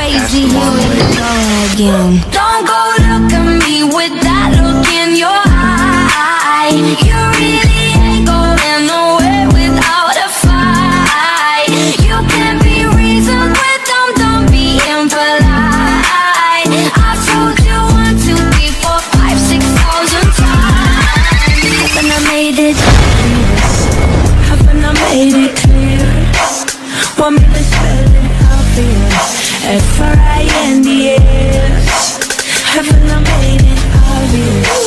crazy, here we go again. Don't go look at me with that look in your eye. You really ain't going nowhere without a fight. You can be reasoned with them, don't be impolite. I've told you 1, 2, 3, 4, 5, 6,000 times. Haven't I made it clear? Haven't I made it clear? Want me to spell it out for you? F-R-I-N-D-S. Haven't I made it obvious?